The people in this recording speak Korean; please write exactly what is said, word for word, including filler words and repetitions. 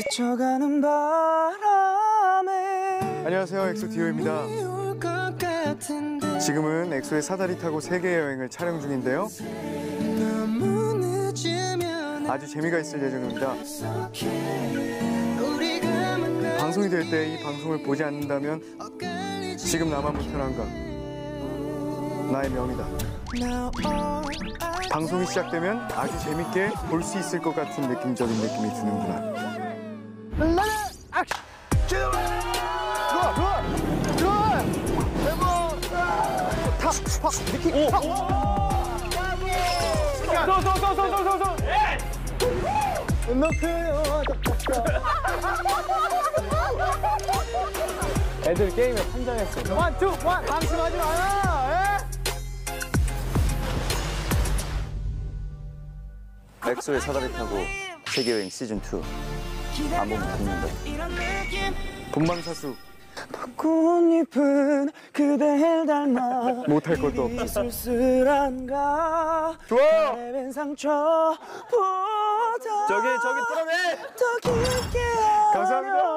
스쳐가는 바람에. 안녕하세요, 엑소 디오입니다. 지금은 엑소의 사다리 타고 세계 여행을 촬영 중인데요. 아주 재미가 있을 예정입니다. 방송이 될 때 이 방송을 보지 않는다면 지금 나만 불편한가? 나의 명이다. 방송이 시작되면 아주 재밌게 볼 수 있을 것 같은 느낌적인 느낌이 드는구나. 애들 게임에 판정했어. 원, 투, 원. 방심하지 마요. 엑소의 사다리 타고 세계여행 시즌 투 안 보면 죽는다. 본방사수 꽃잎은 그댈 닮아 못할 것도 없지. 쓸쓸한가. 좋아. 내맨 상처보다 저기 저기 뚫어내. 더 깊게 감사합니다.